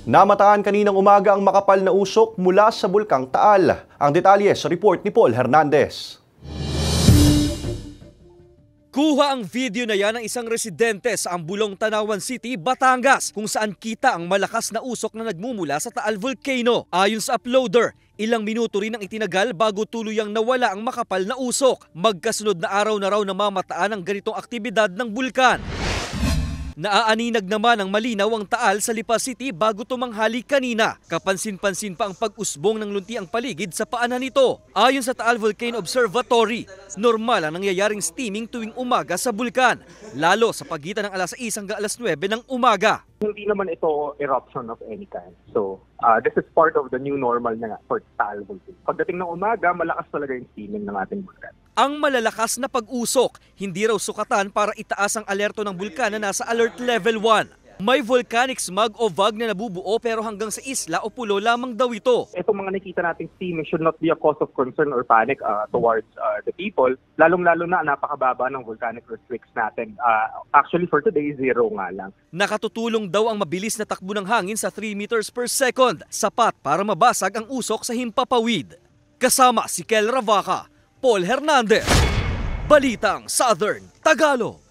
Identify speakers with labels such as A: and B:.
A: Namataan kaninang umaga ang makapal na usok mula sa Bulkang Taal. Ang detalye sa report ni Paul Hernandez.
B: Kuha ang video na yan ng isang residente sa Ambulong, Tanawan City, Batangas, kung saan kita ang malakas na usok na nagmumula sa Taal Volcano. Ayon sa uploader, ilang minuto rin ang itinagal bago tuluyang nawala ang makapal na usok. Magkasunod na araw na raw namamataan ang ganitong aktibidad ng bulkan. Naaaninag naman ang malinaw ang Taal sa Lipa City bago tumanghali kanina. Kapansin-pansin pa ang pag-usbong ng lunti ang paligid sa paanan nito. Ayon sa Taal Volcano Observatory, normal ang nangyayaring steaming tuwing umaga sa bulkan, lalo sa pagitan ng alas 6 hanggang alas 9 ng umaga.
C: Hindi naman ito eruption of any kind. So, this is part of the new normal na for Taal Volcano. Pagdating ng umaga, malakas talaga yung steaming ng ating bulkan.
B: Ang malalakas na pag-usok, hindi raw sukatan para itaas ang alerto ng bulkan na nasa Alert Level 1. May volcanic smog o VOG na nabubuo pero hanggang sa isla o pulo lamang daw ito.
C: Itong mga nakita nating steaming should not be a cause of concern or panic towards the people. Lalong-lalo na napakababa ng volcanic restricts natin. Actually for today, 0 nga lang.
B: Nakatutulong daw ang mabilis na takbo ng hangin sa 3 meters per second, sapat para mabasag ang usok sa himpapawid. Kasama si Kel Ravaca, Paul Hernandez, Balitang Southern Tagalog.